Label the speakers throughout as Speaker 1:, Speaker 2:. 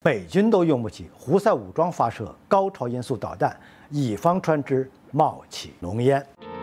Speaker 1: 美军都用不起胡塞武装发射高超音速导弹，以方船只冒起浓烟。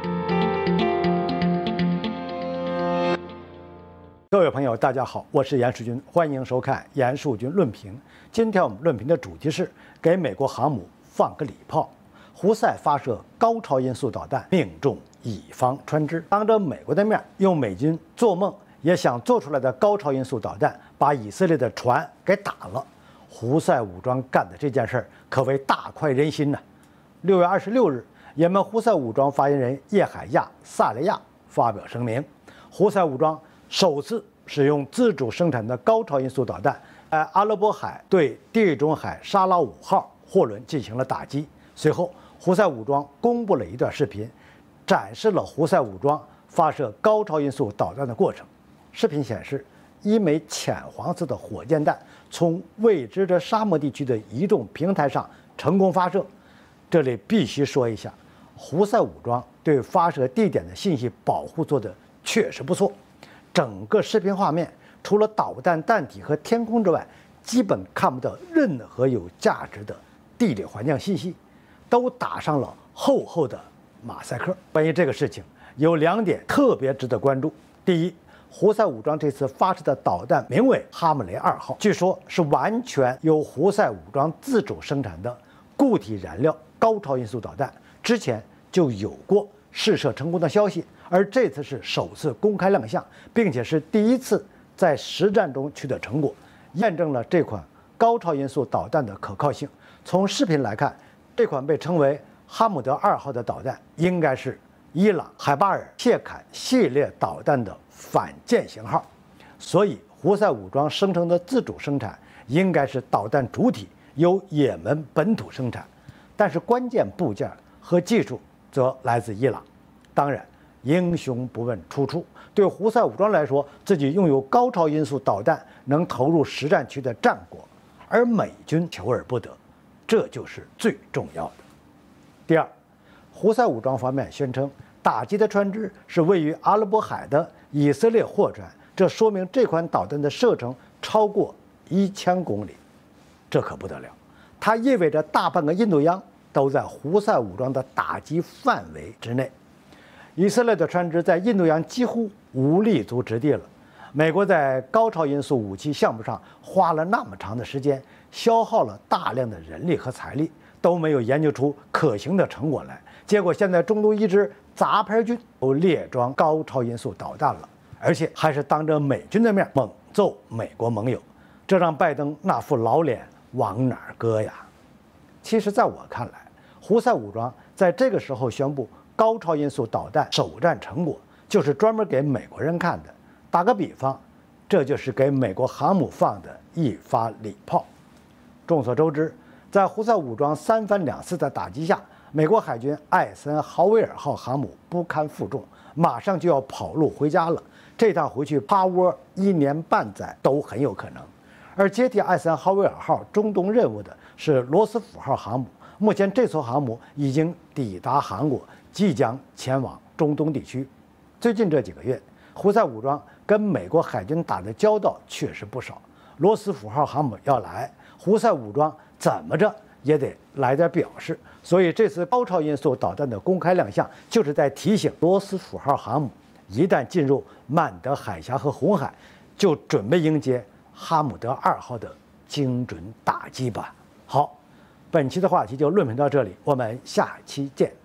Speaker 1: 各位朋友，大家好，我是严树军，欢迎收看严树军论评。今天我们论评的主题是给美国航母放个礼炮，胡塞发射高超音速导弹，命中以方船只。当着美国的面，用美军做梦也想做出来的高超音速导弹，把以色列的船给打了。胡塞武装干的这件事儿可谓大快人心呐。6月26日，也门胡塞武装发言人叶海亚·萨雷亚发表声明，胡塞武装首次使用自主生产的高超音速导弹，在阿拉伯海对地中海沙拉5号货轮进行了打击。随后，胡塞武装公布了一段视频，展示了胡塞武装发射高超音速导弹的过程。视频显示，一枚浅黄色的火箭弹从未知的沙漠地区的移动平台上成功发射。这里必须说一下，胡塞武装对发射地点的信息保护做得确实不错。整个视频画面除了导弹弹体和天空之外，基本看不到任何有价值的地理环境信息，都打上了厚厚的马赛克。关于这个事情，有2点特别值得关注。第一，胡塞武装这次发射的导弹名为哈姆雷2号，据说是完全由胡塞武装自主生产的固体燃料高超音速导弹，之前就有过试射成功的消息，而这次是首次公开亮相，并且是第一次在实战中取得成果，验证了这款高超音速导弹的可靠性。从视频来看，这款被称为哈姆德2号的导弹应该是伊朗海巴尔谢坎系列导弹的反舰型号，所以胡塞武装声称的自主生产应该是导弹主体由也门本土生产，但是关键部件和技术则来自伊朗。当然，英雄不问出处，对胡塞武装来说，自己拥有高超音速导弹能投入实战区的战果，而美军求而不得，这就是最重要的。第二，胡塞武装方面宣称打击的船只是位于阿拉伯海的以色列货船，这说明这款导弹的射程超过1000公里，这可不得了，它意味着大半个印度洋都在胡塞武装的打击范围之内。以色列的船只在印度洋几乎无立足之地了。美国在高超音速武器项目上花了那么长的时间，消耗了大量的人力和财力，都没有研究出可行的成果来。结果现在中东一支杂牌军都列装高超音速导弹了，而且还是当着美军的面猛揍美国盟友，这让拜登那副老脸往哪儿搁呀？其实，在我看来，胡塞武装在这个时候宣布高超音速导弹首战成果，就是专门给美国人看的。打个比方，这就是给美国航母放的一发礼炮。众所周知，在胡塞武装3番2次的打击下，美国海军艾森豪威尔号航母不堪负重，马上就要跑路回家了。这趟回去趴窝1年半载都很有可能。而接替艾森豪威尔号中东任务的是罗斯福号航母，目前这艘航母已经抵达韩国，即将前往中东地区。最近这几个月，胡塞武装跟美国海军打的交道确实不少。罗斯福号航母要来，胡塞武装怎么着也得来点表示。所以这次高超音速导弹的公开亮相，就是在提醒罗斯福号航母，一旦进入曼德海峡和红海，就准备迎接哈姆德2号的精准打击吧。好，本期的话题就论评到这里，我们下期见。